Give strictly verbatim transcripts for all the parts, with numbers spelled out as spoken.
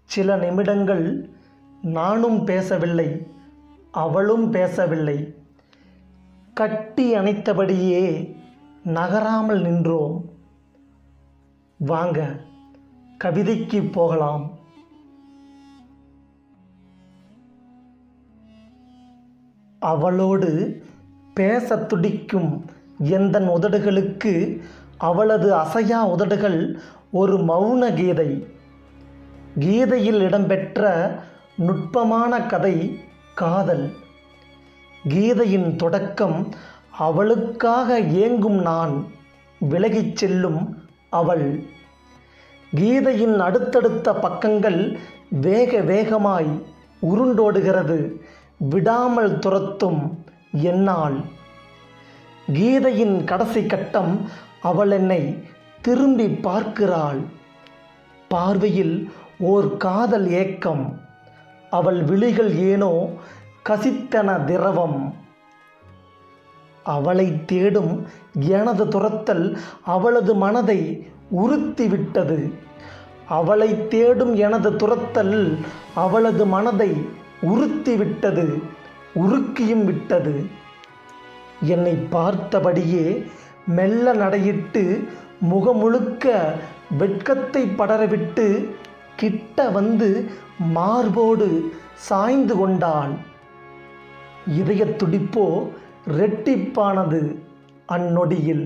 சில நிமிடங்கள் நானும் பேசவில்லை, அவளும் பேசவில்லை. கட்டி அணைத்தபடியே நகராமல் நின்றோம். வாங்க, கவிதைக்கு போகலாம். அவளோடு பேச துடிக்கும் எந்தன் உதடுகளுக்கு அவளது அசையா உதடுகள் ஒரு மௌன கீதை. கீதையில் இடம்பெற்ற நுட்பமான கதை காதல். கீதையின் தொடக்கம் அவளுக்காக ஏங்கும் நான், விலகிச் செல்லும் அவள். கீதையின் அடுத்தடுத்த பக்கங்கள் வேக வேகமாய் உருண்டோடுகிறது, விடாமல் துரத்தும் என்னால். கீதையின் கடைசி கட்டம் அவள் என்னை திரும்பி பார்க்கிறாள். பார்வையில் ஓர் காதல் ஏக்கம். அவள் விழிகள் ஏனோ கசித்தன திரவம். அவளை தேடும் எனது துரத்தல் அவளது மனதை உறுத்திவிட்டது. அவளை தேடும் எனது துரத்தல் அவளது மனதை உறுத்திவிட்டது, உருக்கியும் விட்டது. என்னை பார்த்தபடியே மெல்ல நடையிட்டு முகமுழுக்க வெட்கத்தை படரவிட்டு கிட்ட வந்து மார்போடு சாய்ந்து கொண்டாள். இதய துடிப்போ ரெட்டிப்பானது அந்நொடியில்.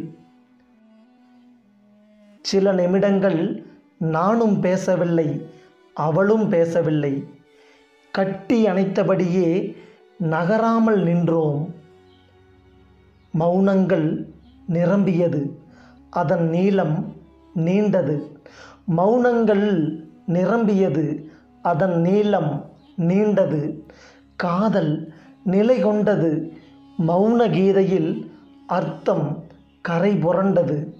சில நிமிடங்கள் நானும் பேசவில்லை, அவளும் பேசவில்லை. கட்டி அணைத்தபடியே நகராமல் நின்றோம். மௌனங்கள் நிரம்பியது, அதன் நீளம் நீண்டது. மௌனங்கள் நிரம்பியது, அதன் நீளம் நீண்டது. காதல் நிலை கொண்டது. மௌன கீதையில் அர்த்தம் கரை புரண்டது.